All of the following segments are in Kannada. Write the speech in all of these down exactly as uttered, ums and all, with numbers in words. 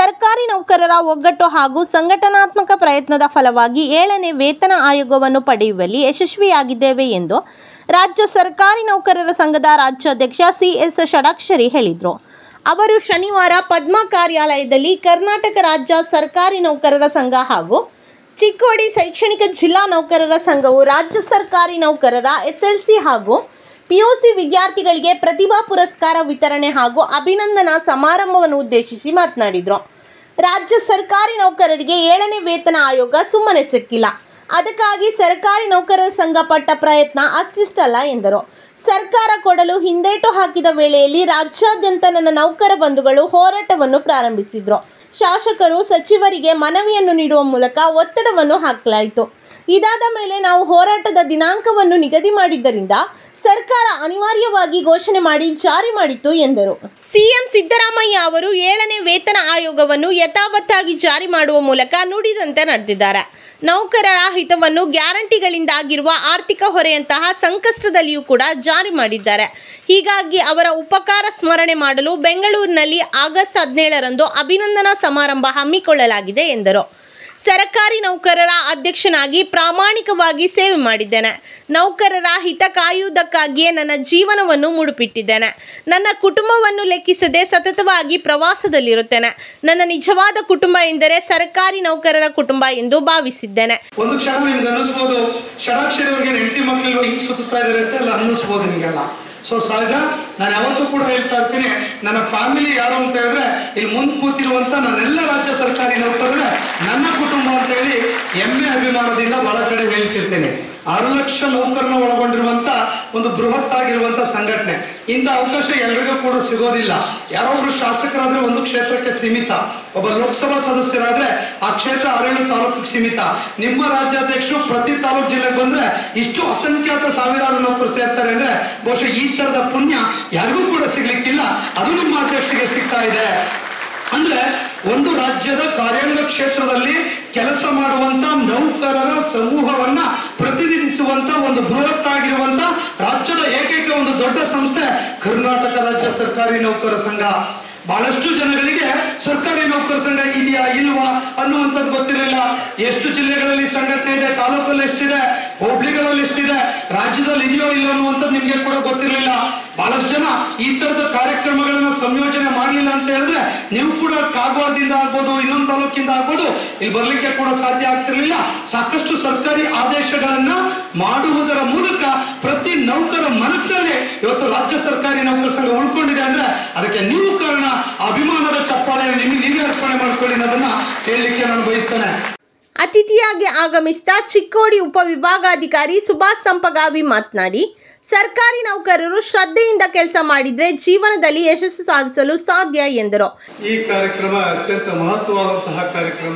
ಸರ್ಕಾರಿ ನೌಕರರ ಒಗ್ಗಟ್ಟು ಹಾಗೂ ಸಂಘಟನಾತ್ಮಕ ಪ್ರಯತ್ನದ ಫಲವಾಗಿ ಏಳನೇ ವೇತನ ಆಯೋಗವನ್ನು ಪಡೆಯುವಲ್ಲಿ ಯಶಸ್ವಿಯಾಗಿದ್ದೇವೆ ಎಂದು ರಾಜ್ಯ ಸರ್ಕಾರಿ ನೌಕರರ ಸಂಘದ ರಾಜ್ಯಾಧ್ಯಕ್ಷ ಸಿ ಎಸ್ ಷಡಾಕ್ಷರಿ ಹೇಳಿದರು. ಅವರು ಶನಿವಾರ ಪದ್ಮ ಕಾರ್ಯಾಲಯದಲ್ಲಿ ಕರ್ನಾಟಕ ರಾಜ್ಯ ಸರ್ಕಾರಿ ನೌಕರರ ಸಂಘ ಹಾಗೂ ಚಿಕ್ಕೋಡಿ ಶೈಕ್ಷಣಿಕ ಜಿಲ್ಲಾ ನೌಕರರ ಸಂಘವು ರಾಜ್ಯ ಸರ್ಕಾರಿ ನೌಕರರ ಎಸ್ಎಲ್ಸಿ ಹಾಗೂ ಪಿಯುಸಿ ವಿದ್ಯಾರ್ಥಿಗಳಿಗೆ ಪ್ರತಿಭಾ ಪುರಸ್ಕಾರ ವಿತರಣೆ ಹಾಗೂ ಅಭಿನಂದನಾ ಸಮಾರಂಭವನ್ನು ಉದ್ದೇಶಿಸಿ ಮಾತನಾಡಿದರು. ರಾಜ್ಯ ಸರ್ಕಾರಿ ನೌಕರರಿಗೆ ಏಳನೇ ವೇತನ ಆಯೋಗ ಸುಮ್ಮನೆ ಸಿಕ್ಕಿಲ್ಲ. ಅದಕ್ಕಾಗಿ ಸರ್ಕಾರಿ ನೌಕರರ ಸಂಘ ಪಟ್ಟ ಪ್ರಯತ್ನ ಅಷ್ಟಿಷ್ಟಲ್ಲ ಎಂದರು. ಸರ್ಕಾರ ಕೊಡಲು ಹಿಂದೇಟು ಹಾಕಿದ ವೇಳೆಯಲ್ಲಿ ರಾಜ್ಯಾದ್ಯಂತ ನನ್ನ ನೌಕರ ಬಂಧುಗಳು ಹೋರಾಟವನ್ನು ಪ್ರಾರಂಭಿಸಿದರು. ಶಾಸಕರು ಸಚಿವರಿಗೆ ಮನವಿಯನ್ನು ನೀಡುವ ಮೂಲಕ ಒತ್ತಡವನ್ನು ಹಾಕಲಾಯಿತು. ಇದಾದ ಮೇಲೆ ನಾವು ಹೋರಾಟದ ದಿನಾಂಕವನ್ನು ನಿಗದಿ ಮಾಡಿದ್ದರಿಂದ ಸರ್ಕಾರ ಅನಿವಾರ್ಯವಾಗಿ ಘೋಷಣೆ ಮಾಡಿ ಜಾರಿ ಮಾಡಿತು ಎಂದರು. ಸಿಎಂ ಸಿದ್ದರಾಮಯ್ಯ ಅವರು ಏಳನೇ ವೇತನ ಆಯೋಗವನ್ನು ಯಥಾವತ್ತಾಗಿ ಜಾರಿ ಮಾಡುವ ಮೂಲಕ ನುಡಿದಂತೆ ನಡೆದಿದ್ದಾರೆ. ನೌಕರರ ಹಿತವನ್ನು ಗ್ಯಾರಂಟಿಗಳಿಂದಾಗಿರುವ ಆರ್ಥಿಕ ಹೊರೆಯಂತಹ ಸಂಕಷ್ಟದಲ್ಲಿಯೂ ಕೂಡ ಜಾರಿ ಮಾಡಿದ್ದಾರೆ. ಹೀಗಾಗಿ ಅವರ ಉಪಕಾರ ಸ್ಮರಣೆ ಮಾಡಲು ಬೆಂಗಳೂರಿನಲ್ಲಿ ಆಗಸ್ಟ್ ಹದಿನೇಳರಂದು ಅಭಿನಂದನಾ ಸಮಾರಂಭ ಹಮ್ಮಿಕೊಳ್ಳಲಾಗಿದೆ ಎಂದರು. ಸರ್ಕಾರಿ ನೌಕರರ ಅಧ್ಯಕ್ಷನಾಗಿ ಪ್ರಾಮಾಣಿಕವಾಗಿ ಸೇವೆ ಮಾಡಿದ್ದೇನೆ. ನೌಕರರ ಹಿತ ಕಾಯುವುದಕ್ಕಾಗಿಯೇ ನನ್ನ ಜೀವನವನ್ನು ಮುಡುಪಿಟ್ಟಿದ್ದೇನೆ. ನನ್ನ ಕುಟುಂಬವನ್ನು ಲೆಕ್ಕಿಸದೆ ಸತತವಾಗಿ ಪ್ರವಾಸದಲ್ಲಿರುತ್ತೇನೆ. ನನ್ನ ನಿಜವಾದ ಕುಟುಂಬ ಎಂದರೆ ಸರ್ಕಾರಿ ನೌಕರರ ಕುಟುಂಬ ಎಂದು ಭಾವಿಸಿದ್ದೇನೆ. ಒಂದು ಕ್ಷಣ ನಿಮ್ಗೆ ಅನ್ನಿಸ್ಬೋದು, ಷಡಾಕ್ಷರಿ ಅವರಿಗೆ ಹೆಂಡತಿ ಮಕ್ಕಳು ಹಿಂಗೆ ಸುತ್ತಾ ಇದ್ದಾರೆ ಅಂತ ಎಲ್ಲ ಅನ್ನಿಸ್ಬೋದು ನಿಮಗೆಲ್ಲ. ಸೊ ಸಹಜ, ನಾನು ಯಾವತ್ತೂ ಕೂಡ ಹೇಳ್ತಾ ಇರ್ತೀನಿ, ನನ್ನ ಫ್ಯಾಮಿಲಿ ಯಾರು ಅಂತ ಹೇಳಿದ್ರೆ ಇಲ್ಲಿ ಮುಂದೆ ಕೂತಿರುವಂತ ನನ್ನೆಲ್ಲ ರಾಜ್ಯ ಸರ್ಕಾರಿ ನೌಕರರೇ ನನ್ನ ಕುಟುಂಬ ಅಂತ ಹೇಳಿ ಹೆಮ್ಮೆ ಅಭಿಮಾನದಿಂದ ಬಹಳ ಕಡೆ ಹೇಳ್ತಿರ್ತೇನೆ. ಆರು ಲಕ್ಷ ನೌಕರನ್ನ ಒಳಗೊಂಡಿರುವಂತ ಒಂದು ಬೃಹತ್ ಆಗಿರುವಂತ ಸಂಘಟನೆ. ಇಂಥ ಅವಕಾಶ ಎಲ್ರಿಗೂ ಕೂಡ ಸಿಗೋದಿಲ್ಲ. ಯಾರೊಬ್ರು ಶಾಸಕರಾದ್ರೆ ಒಂದು ಕ್ಷೇತ್ರಕ್ಕೆ ಸೀಮಿತ, ಒಬ್ಬ ಲೋಕಸಭಾ ಸದಸ್ಯರಾದ್ರೆ ಆ ಕ್ಷೇತ್ರ ಆರೇಳು ತಾಲೂಕಿಗೆ ಸೀಮಿತ. ನಿಮ್ಮ ರಾಜ್ಯಾಧ್ಯಕ್ಷರು ಪ್ರತಿ ತಾಲೂಕು ಜಿಲ್ಲೆಗೆ ಬಂದ್ರೆ ಇಷ್ಟು ಅಸಂಖ್ಯಾತ ಸಾವಿರಾರು ನೌಕರು ಸೇರ್ತಾರೆ ಅಂದ್ರೆ ಬಹುಶಃ ಈ ತರದ ಪುಣ್ಯ ಯಾರಿಗೂ ಕೂಡ ಸಿಗ್ಲಿಕ್ಕಿಲ್ಲ. ಅದು ನಿಮ್ಮ ಅಧ್ಯಕ್ಷರಿಗೆ ಸಿಗ್ತಾ ಇದೆ ಅಂದ್ರೆ ಒಂದು ರಾಜ್ಯದ ಕಾರ್ಯಾಂಗ ಕ್ಷೇತ್ರದಲ್ಲಿ ಕೆಲಸ ಮಾಡುವಂತ ನೌಕರರ ಸಮೂಹವನ್ನ ಪ್ರತಿನಿಧಿಸುವಂತ ಒಂದು ಬೃಹತ್ ಆಗಿರುವಂತ ರಾಜ್ಯದ ಏಕೈಕ ಒಂದು ದೊಡ್ಡ ಸಂಸ್ಥೆ ಕರ್ನಾಟಕ ರಾಜ್ಯ ಸರ್ಕಾರಿ ನೌಕರ ಸಂಘ. ಬಹಳಷ್ಟು ಜನಗಳಿಗೆ ಸರ್ಕಾರಿ ನೌಕರ ಸಂಘ ಇದೆಯಾ ಇಲ್ವಾ ಅನ್ನುವಂಥದ್ದು ಗೊತ್ತಿರಲಿಲ್ಲ. ಎಷ್ಟು ಜಿಲ್ಲೆಗಳಲ್ಲಿ ಸಂಘಟನೆ ಇದೆ, ತಾಲೂಕಲ್ಲಿ ಎಷ್ಟಿದೆ, ಹೋಬಳಿಗಳಲ್ಲಿ ಎಷ್ಟಿದೆ, ರಾಜ್ಯದಲ್ಲಿ ಇದೆಯೋ ಇಲ್ಲ ಅನ್ನುವಂಥದ್ದು ನಿಮ್ಗೆ ಕೂಡ ಗೊತ್ತಿರಲಿಲ್ಲ. ಬಹಳಷ್ಟು ಜನ ಈ ತರದ ಕಾರ್ಯಕ್ರಮಗಳನ್ನ ಸಂಯೋಜನೆ ಮಾಡಲಿಲ್ಲ ಅಂತ ಹೇಳಿದ್ರೆ ನೀವು ಕೂಡ ಕಾಗವಾಡದಿಂದ ಆಗ್ಬೋದು, ಇನ್ನೊಂದು ತಾಲೂಕಿಂದ ಆಗ್ಬೋದು, ಇಲ್ಲಿ ಬರ್ಲಿಕ್ಕೆ ಕೂಡ ಸಾಧ್ಯ ಆಗ್ತಿರ್ಲಿಲ್ಲ. ಸಾಕಷ್ಟು ಸರ್ಕಾರಿ ಆದೇಶಗಳನ್ನ ಮಾಡುವುದರ ಮೂಲಕ ಪ್ರತಿ ನೌಕರ ಮನಸ್ಸಿನಲ್ಲಿ ಇವತ್ತು ರಾಜ್ಯ ಸರ್ಕಾರಿ ನೌಕರ ಸಂಘ ಉಳ್ಕೊಂಡಿದೆ ಅಂದ್ರೆ ಅದಕ್ಕೆ ನೀವು ಕಾರಣ. ಅಭಿಮಾನದ ಚಪ್ಪಾಳೆ ನಿಮಗೆ ನೀವೇ ಅರ್ಪಣೆ ಮಾಡ್ಕೊಳ್ಳಿ ಅನ್ನೋದನ್ನ ಹೇಳಲಿಕ್ಕೆ ನಾನು ಬಯಸ್ತೇನೆ. ಅತಿಥಿಯಾಗಿ ಆಗಮಿಸಿದ ಚಿಕ್ಕೋಡಿ ಉಪವಿಭಾಗಾಧಿಕಾರಿ ಸುಭಾಷ್ ಸಂಪಗಾವಿ ಮಾತನಾಡಿ, ಸರ್ಕಾರಿ ನೌಕರರು ಶ್ರದ್ಧೆಯಿಂದ ಕೆಲಸ ಮಾಡಿದ್ರೆ ಜೀವನದಲ್ಲಿ ಯಶಸ್ಸು ಸಾಧಿಸಲು ಸಾಧ್ಯ ಎಂದರು. ಈ ಕಾರ್ಯಕ್ರಮ ಅತ್ಯಂತ ಮಹತ್ವವಾದಂತಹ ಕಾರ್ಯಕ್ರಮ.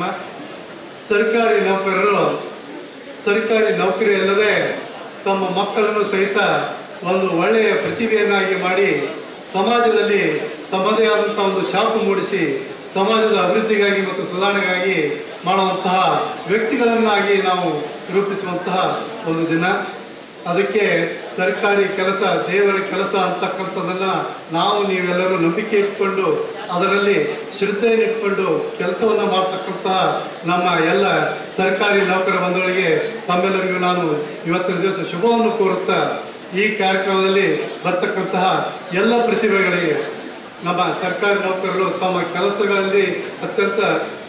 ಸರ್ಕಾರಿ ನೌಕರರು ಸರ್ಕಾರಿ ನೌಕರಿ ಅಲ್ಲದೆ ತಮ್ಮ ಮಕ್ಕಳನ್ನು ಸಹಿತ ಒಂದು ಒಳ್ಳೆಯ ಪ್ರತಿಭೆಯನ್ನಾಗಿ ಮಾಡಿ ಸಮಾಜದಲ್ಲಿ ತಮ್ಮದೇ ಆದಂತಹ ಒಂದು ಛಾಪು ಮೂಡಿಸಿ ಸಮಾಜದ ಅಭಿವೃದ್ಧಿಗಾಗಿ ಮತ್ತು ಸುಧಾರಣೆಗಾಗಿ ಮಾಡುವಂತಹ ವ್ಯಕ್ತಿಗಳನ್ನಾಗಿ ನಾವು ರೂಪಿಸುವಂತಹ ಒಂದು ದಿನ. ಅದಕ್ಕೆ ಸರ್ಕಾರಿ ಕೆಲಸ ದೇವರ ಕೆಲಸ ಅಂತಕ್ಕಂಥದ್ದನ್ನು ನಾವು ನೀವೆಲ್ಲರೂ ನಂಬಿಕೆ ಇಟ್ಕೊಂಡು ಅದರಲ್ಲಿ ಶ್ರದ್ಧೆಯನ್ನಿಟ್ಕೊಂಡು ಕೆಲಸವನ್ನು ಮಾಡ್ತಕ್ಕಂತಹ ನಮ್ಮ ಎಲ್ಲ ಸರ್ಕಾರಿ ನೌಕರ ಬಂಧುಗಳಿಗೆ ತಮ್ಮೆಲ್ಲರಿಗೂ ನಾನು ಇವತ್ತಿನ ದಿವಸ ಶುಭವನ್ನು ಕೋರುತ್ತಾ ಈ ಕಾರ್ಯಕ್ರಮದಲ್ಲಿ ಬರ್ತಕ್ಕಂತಹ ಎಲ್ಲ ಪ್ರತಿಭೆಗಳಿಗೆ ನಮ್ಮ ಸರ್ಕಾರಿ ನೌಕರರು ತಮ್ಮ ಕೆಲಸಗಳಲ್ಲಿ ಅತ್ಯಂತ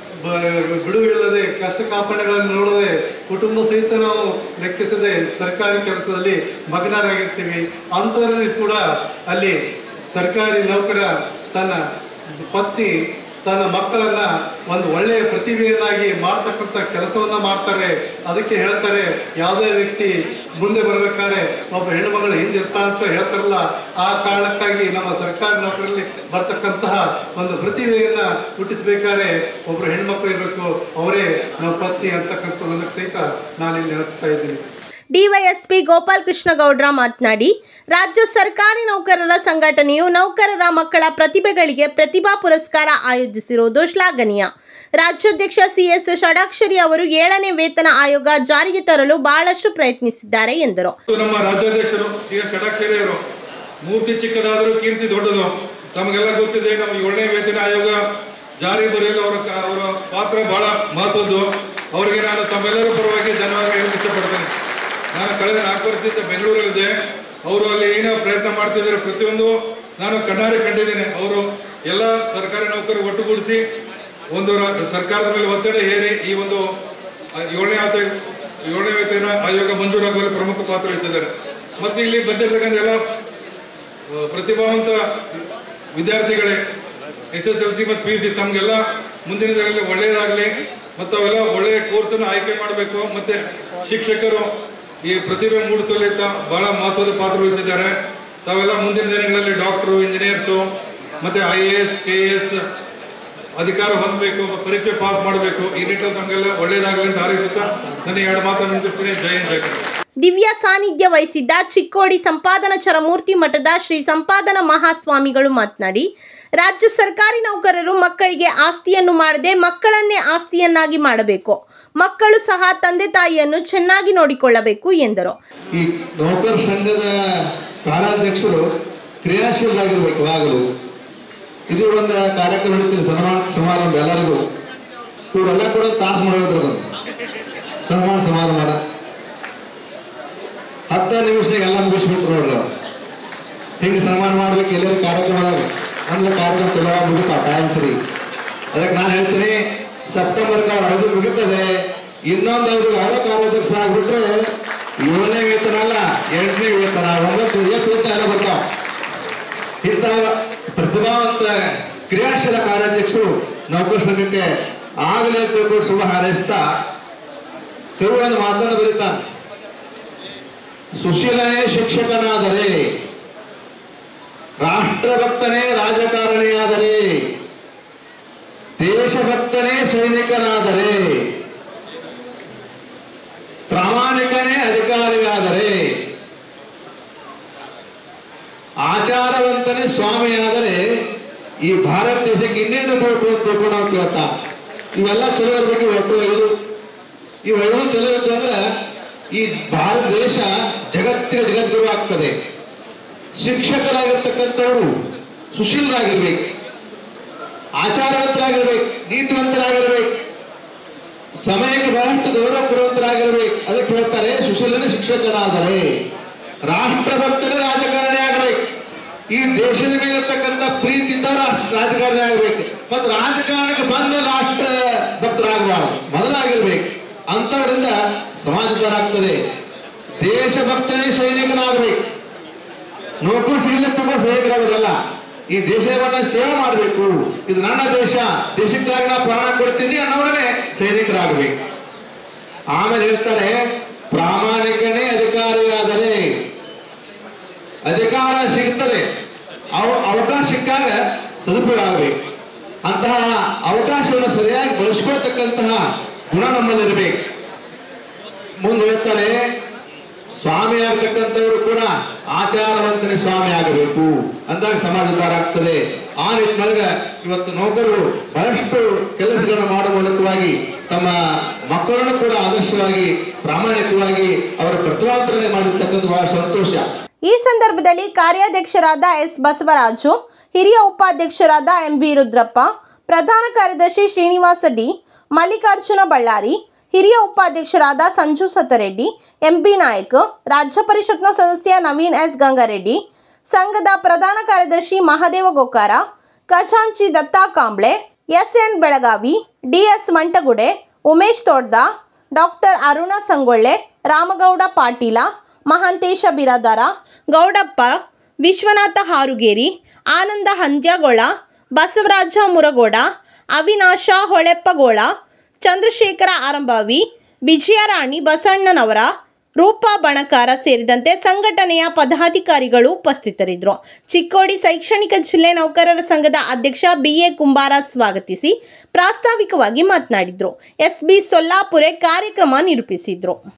ಬಿಡುವಿಲ್ಲದೆ ಕಷ್ಟ ಕಾಪಣೆಗಳನ್ನು ನೋಡದೆ ಕುಟುಂಬ ಸಹಿತ ನಾವು ಲೆಕ್ಕಿಸದೆ ಸರ್ಕಾರಿ ಕೆಲಸದಲ್ಲಿ ಮಗ್ನರಾಗಿರ್ತೀವಿ. ಅಂಥವರಲ್ಲಿ ಕೂಡ ಅಲ್ಲಿ ಸರ್ಕಾರಿ ನೌಕರ ತನ್ನ ಪತ್ನಿ ತನ್ನ ಮಕ್ಕಳನ್ನ ಒಂದು ಒಳ್ಳೆಯ ಪ್ರತಿಭೆಯನ್ನಾಗಿ ಮಾಡ್ತಕ್ಕಂಥ ಕೆಲಸವನ್ನ ಮಾಡ್ತಾರೆ. ಅದಕ್ಕೆ ಹೇಳ್ತಾರೆ, ಯಾವುದೇ ವ್ಯಕ್ತಿ ಮುಂದೆ ಬರ್ಬೇಕಾದ್ರೆ ಒಬ್ಬ ಹೆಣ್ಣುಮಗಳು ಹಿಂದಿರ್ತಾನಂತ ಹೇಳ್ತಾರಲ್ಲ, ಆ ಕಾರಣಕ್ಕಾಗಿ ನಮ್ಮ ಸರ್ಕಾರಿ ನೌಕರಲ್ಲಿ ಬರ್ತಕ್ಕಂತಹ ಒಂದು ಪ್ರತಿಭೆಯನ್ನ ಹುಟ್ಟಿಸ್ಬೇಕಾದ್ರೆ ಒಬ್ರು ಹೆಣ್ಮಕ್ಳು ಇರಬೇಕು, ಅವರೇ ನಮ್ಮ ಪತ್ನಿ ಅಂತಕ್ಕಂಥದ್ದನ್ನು ಸಹಿತ ನಾನಿಲ್ಲಿ ಹೇಳ್ತಾ ಇದ್ದೀನಿ. ಡಿವೈಎಸ್ಪಿ ಗೋಪಾಲ್ ಕೃಷ್ಣ ಗೌಡ್ರ ಮಾತನಾಡಿ, ರಾಜ್ಯ ಸರ್ಕಾರಿ ನೌಕರರ ಸಂಘಟನೆಯು ನೌಕರರ ಮಕ್ಕಳ ಪ್ರತಿಭೆಗಳಿಗೆ ಪ್ರತಿಭಾ ಪುರಸ್ಕಾರ ಆಯೋಜಿಸಿರುವುದು ಶ್ಲಾಘನೀಯ. ರಾಜ್ಯಾಧ್ಯಕ್ಷ ಸಿ ಎಸ್ ಷಡಾಕ್ಷರಿ ಅವರು ಏಳನೇ ವೇತನ ಆಯೋಗ ಜಾರಿಗೆ ತರಲು ಬಹಳಷ್ಟು ಪ್ರಯತ್ನಿಸಿದ್ದಾರೆ ಎಂದರು. ನಮ್ಮ ರಾಜ್ಯಾಧ್ಯಕ್ಷರು ಸಿ ಎಸ್ ಷಡಾಕ್ಷರಿ ಅವರು ಮೂರ್ತಿ ಚಿಕ್ಕದಾದರೂ ಕೀರ್ತಿ ದೊಡ್ಡದು. ತಮಗೆಲ್ಲ ಗೊತ್ತಿದೆ, ನಮ್ಮ ಏಳನೇ ವೇತನ ಆಯೋಗ ಜಾರಿ ಬರೆಯಲು ಅವರ ಅವರ ಪಾತ್ರ ಬಹಳ ಮಹತ್ವದ್ದು. ಅವರಿಗೆ ನಾನು ತಮ್ಮೆಲ್ಲರ ಪರವಾಗಿ ಧನ್ಯವಾದ ಹೇಳಕ್ಕೆ ಇಷ್ಟಪಡ್ತೇನೆ. ನಾನು ಕಳೆದ ನಾಲ್ಕು ವರ್ಷದಿಂದ ಬೆಂಗಳೂರಲ್ಲಿದ್ದೆ. ಅವರು ಅಲ್ಲಿ ಏನೋ ಪ್ರಯತ್ನ ಮಾಡ್ತಿದ್ದಾರೆ, ಪ್ರತಿಯೊಂದು ನಾನು ಕಣ್ಣಾರೆ ಕಂಡಿದ್ದೇನೆ. ಅವರು ಎಲ್ಲ ಸರ್ಕಾರಿ ನೌಕರರು ಒಟ್ಟುಗೂಡಿಸಿ ಒಂದು ಸರ್ಕಾರದ ಮೇಲೆ ಒತ್ತಡ ಹೇರಿ ಈ ಒಂದು ಏಳನೇ ಆತ ಏಳನೇ ವೇತನ ಆಯೋಗ ಮಂಜೂರಾಗುವಲ್ಲಿ ಪ್ರಮುಖ ಪಾತ್ರ ವಹಿಸಿದ್ದಾರೆ. ಮತ್ತು ಇಲ್ಲಿ ಬಂದಿರತಕ್ಕಂಥ ಎಲ್ಲ ಪ್ರತಿಭಾವಂತ ವಿದ್ಯಾರ್ಥಿಗಳೇ, ಎಸ್ ಎಸ್ ಎಲ್ ಸಿ ಮತ್ತು ಪಿ ಯು ಸಿ ತಮಗೆಲ್ಲ ಮುಂದಿನ ದಿನಗಳಲ್ಲಿ ಒಳ್ಳೆಯದಾಗಲಿ ಮತ್ತು ಅವೆಲ್ಲ ಒಳ್ಳೆಯ ಕೋರ್ಸನ್ನು ಆಯ್ಕೆ ಮಾಡಬೇಕು. ಮತ್ತು ಶಿಕ್ಷಕರು ಈ ಪ್ರತಿಭೆ ಮೂಡಿಸುವಲ್ಲಿ ಬಹಳ ಮಹತ್ವದ ಪಾತ್ರ ವಹಿಸಿದ್ದಾರೆ. ತಾವೆಲ್ಲ ಮುಂದಿನ ದಿನಗಳಲ್ಲಿ ಡಾಕ್ಟರು, ಇಂಜಿನಿಯರ್ಸು ಮತ್ತು I A S K A S ಅಧಿಕಾರ ಹೊಂದಬೇಕು, ಪರೀಕ್ಷೆ ಪಾಸ್ ಮಾಡಬೇಕು. ಈ ನಿಟ್ಟಿನಲ್ಲಿ ತಮಗೆಲ್ಲ ಒಳ್ಳೆಯದಾಗಲಿ ಅಂತ ಹಾರೈಸುತ್ತಾ ನನಗೆ ಎರಡು ಮಾತನ್ನು ಮುಗಿಸ್ತೀನಿ. ಜೈ ಹಿಂದ್, ಜೈ ಕನ್ನಡ. ದಿವ್ಯ ಸಾನ್ನಿಧ್ಯ ವಹಿಸಿದ್ದ ಚಿಕ್ಕೋಡಿ ಸಂಪಾದನ ಚರಮೂರ್ತಿ ಮಠದ ಶ್ರೀ ಸಂಪಾದನ ಮಹಾಸ್ವಾಮಿಗಳು ಮಾತನಾಡಿ, ರಾಜ್ಯ ಸರ್ಕಾರಿ ನೌಕರರು ಮಕ್ಕಳಿಗೆ ಆಸ್ತಿಯನ್ನು ಮಾಡದೆ ಮಕ್ಕಳನ್ನೇ ಆಸ್ತಿಯನ್ನಾಗಿ ಮಾಡಬೇಕು. ಮಕ್ಕಳು ಸಹ ತಂದೆ ತಾಯಿಯನ್ನು ಚೆನ್ನಾಗಿ ನೋಡಿಕೊಳ್ಳಬೇಕು ಎಂದರು. ಈ ನೌಕರ ಸಂಘದ ಕಾರ್ಯಾಧ್ಯಕ್ಷರು ಕ್ರಿಯಾಶೀಲರಾಗಿರ್ಬೇಕು. ಆಗಲು ಇದು ಒಂದು ಕಾರ್ಯಕ್ರಮ ನಡೀತಿದೆ, ಸನ್ಮಾನ ಸಮಾರಂಭ ಎಲ್ಲರಿಗೂ ಇವರೆಲ್ಲ ಕೂಡ ತಾಸು ಮಾಡೋದ್ರದು ಸನ್ಮಾನ ಸಮಾರಂಭ ಹತ್ತು ನಿಮಿಷದಾಗ ಎಲ್ಲ ಮುಗಿಸ್ಬಿಟ್ರು ನೋಡ್ರಿ. ಅವ್ರು ಹಿಂಗೆ ಸನ್ಮಾನ ಮಾಡ್ಬೇಕು ಎಲ್ಲರ ಕಾರ್ಯಕ್ರಮದಾಗ, ಅಂದ್ರೆ ಕಾರ್ಯಕ್ರಮ ಚಲೋ ಮುಗಿತಾವ ಟೈಮ್ ಸರಿ. ಅದಕ್ಕೆ ನಾನು ಹೇಳ್ತೀನಿ, ಸೆಪ್ಟೆಂಬರ್ಗೆ ಅವ್ರು ಐದು ಮುಗಿತದೆ, ಇನ್ನೊಂದು ಐದು ಯಾವುದೇ ಕಾರ್ಯಾಧ್ಯಕ್ಷ ಆಗ್ಬಿಟ್ರೆ ಏಳನೇ ವೇತನ ಅಲ್ಲ ಎಂಟನೇ ವೇತನ, ಒಂಬತ್ತು ಎಷ್ಟು ವೇತನ ಎಲ್ಲ ಬರ್ತಾವ. ಇಂಥ ಪ್ರತಿಭಾವಂತ ಕ್ರಿಯಾಶೀಲ ಕಾರ್ಯಾಧ್ಯಕ್ಷರು ನೌಕರ ಸಂಘಕ್ಕೆ ಆಗಲೇ ತಿಳ್ಕೊಂಡು ಶುಭ ಹಾರೈಸ್ತಾ ಕವಿ ಒಂದು ಮಾತನ್ನು ಬರೀತಾನೆ. ಸುಶೀಲನೇ ಶಿಕ್ಷಕನಾದರೆ, ರಾಷ್ಟ್ರಭಕ್ತನೇ ರಾಜಕಾರಣಿಯಾದರೆ, ದೇಶಭಕ್ತನೇ ಸೈನಿಕನಾದರೆ, ಪ್ರಾಮಾಣಿಕನೇ ಅಧಿಕಾರಿಯಾದರೆ, ಆಚಾರವಂತನೇ ಸ್ವಾಮಿಯಾದರೆ ಈ ಭಾರತ ದೇಶಕ್ಕೆ ಇನ್ನೇನು ಬೇಕು ಅಂತ ತಿಳ್ಕೊಂಡು ನಾವು ಕೇಳ್ತಾ. ಇವೆಲ್ಲ ಚಲೋ ಇರ್ಬೇಕು. ಒಟ್ಟು ಐದು ಇವೆಲ್ಲೂ ಚಲೋ ಇತ್ತು ಅಂದ್ರೆ ಈ ಭಾರತ ದೇಶ ಜಗತ್ತಿನ ಜಗದ್ಗುರು ಆಗ್ತದೆ. ಶಿಕ್ಷಕರಾಗಿರ್ತಕ್ಕಂಥವ್ರು ಸುಶೀಲರಾಗಿರ್ಬೇಕು, ಆಚಾರವಂತರಾಗಿರ್ಬೇಕು, ನೀತಿವಂತರಾಗಿರ್ಬೇಕು, ಸಮಯಕ್ಕೆ ಬಹಳಷ್ಟು ಗೌರವ ಕೊಡುವಂತರಾಗಿರ್ಬೇಕು. ಅದಕ್ಕೆ ಹೇಳ್ತಾರೆ ಸುಶೀಲನೇ ಶಿಕ್ಷಕನಾದರೆ, ರಾಷ್ಟ್ರಭಕ್ತನೇ ರಾಜಕಾರಣಿ ಆಗಬೇಕು. ಈ ದೇಶದ ಮೇಲೆ ಇರ್ತಕ್ಕಂಥ ಪ್ರೀತಿಯಿಂದ ರಾಜಕಾರಣಿ ಆಗ್ಬೇಕು. ಮತ್ತು ರಾಜಕಾರಣಕ್ಕೆ ಬಂದ ರಾಷ್ಟ್ರ ಭಕ್ತರಾಗಬಾರ್ದು, ಮೊದಲಾಗಿರ್ಬೇಕು. ಅಂತವರಿಂದ ಸಮಾಜದರಾಗ್ತದೆ. ದೇಶಭಕ್ತನೇ ಸೈನಿಕನಾಗಬೇಕು. ನೌಕರು ಸಿಗಲಿಕ್ಕೆ ತುಂಬ ಸೈನಿಕರಾಗೋದಲ್ಲ, ಈ ದೇಶವನ್ನ ಸೇವೆ ಮಾಡಬೇಕು. ಇದು ನನ್ನ ದೇಶ, ದೇಶಕ್ಕಾಗಿ ನಾ ಪ್ರಾಣ ಕೊಡ್ತೀನಿ ಅನ್ನೋರೇ ಸೈನಿಕರಾಗಬೇಕು. ಆಮೇಲೆ ಹೇಳ್ತಾರೆ ಪ್ರಾಮಾಣಿಕನೇ ಅಧಿಕಾರಿಯಾದರೆ, ಅಧಿಕಾರ ಸಿಗುತ್ತದೆ, ಅವ ಅವಕಾಶ ಸಿಕ್ಕಾಗ ಸದುಪಯೋಗ ಆಗಬೇಕು. ಅಂತಹ ಅವಕಾಶವನ್ನು ಸರಿಯಾಗಿ ಬಳಸ್ಕೊಳ್ತಕ್ಕಂತಹ ಗುಣ ನಮ್ಮಲ್ಲಿರ್ಬೇಕು. ಮುಂದೆ ಹೇಳ್ತಾರೆ ಸ್ವಾಮಿ ಆಗ್ತಕ್ಕಂಥವರು ಕೂಡ ಆಚಾರವಂತನೇ ಸ್ವಾಮಿ ಆಗಬೇಕು. ಅಂದಾಗ ಸಮಾಜ ಉದ್ಧಾರ ಆಗ್ತದೆ. ಆ ನಿಟ್ಟಿನೊಳಗೆ ಇವತ್ತು ನೌಕರರು ಬಹಳಷ್ಟು ಕೆಲಸಗಳನ್ನು ಮಾಡುವ ಮೂಲಕವಾಗಿ ತಮ್ಮ ಮಕ್ಕಳನ್ನು ಕೂಡ ಆದರ್ಶವಾಗಿ ಪ್ರಾಮಾಣಿಕವಾಗಿ ಅವರ ಪ್ರತಿಭಾಂತರಣೆ ಮಾಡಿರ್ತಕ್ಕಂಥ ಬಹಳ ಸಂತೋಷ. ಈ ಸಂದರ್ಭದಲ್ಲಿ ಕಾರ್ಯಾಧ್ಯಕ್ಷರಾದ ಎಸ್ ಬಸವರಾಜು, ಹಿರಿಯ ಉಪಾಧ್ಯಕ್ಷರಾದ ಎಂ ವಿ ರುದ್ರಪ್ಪ, ಪ್ರಧಾನ ಕಾರ್ಯದರ್ಶಿ ಶ್ರೀನಿವಾಸ ಡಿ, ಮಲ್ಲಿಕಾರ್ಜುನ ಬಳ್ಳಾರಿ, ಹಿರಿಯ ಉಪಾಧ್ಯಕ್ಷರಾದ ಸಂಜು ಸತ್ತರೆಡ್ಡಿ, ಎಂ ಬಿ ನಾಯಕ್, ರಾಜ್ಯ ಪರಿಷತ್ನ ಸದಸ್ಯ ನವೀನ್ ಎಸ್ ಗಂಗಾರೆಡ್ಡಿ, ಸಂಘದ ಪ್ರಧಾನ ಕಾರ್ಯದರ್ಶಿ ಮಹಾದೇವ ಗೋಕಾರ, ಖಜಾಂಚಿ Datta Kamble, S N Belagavi, D S Mantagude, Umesh Todda, doctor Aruna Sangolle, Ramagouda Patil, Mahantesh Biradar, Gowdappa, Vishwanatha Harugeri, Ananda Hanjagol, Basavaraja Muragod, Avinasha Holeppagol, Chandrashekhara Arambhavi, Vijayarani Basannanavar, Roopa Banakar ಸೇರಿದಂತೆ ಸಂಘಟನೆಯ ಪದಾಧಿಕಾರಿಗಳು ಉಪಸ್ಥಿತರಿದ್ದರು. ಚಿಕ್ಕೋಡಿ ಶೈಕ್ಷಣಿಕ ಜಿಲ್ಲೆ ನೌಕರರ ಸಂಘದ ಅಧ್ಯಕ್ಷ ಬಿ ಎ ಕುಂಬಾರ ಸ್ವಾಗತಿಸಿ ಪ್ರಾಸ್ತಾವಿಕವಾಗಿ ಮಾತನಾಡಿದರು. ಎಸ್ ಬಿ ಸೊಲ್ಲಾಪುರೆ ಕಾರ್ಯಕ್ರಮ ನಿರೂಪಿಸಿದರು.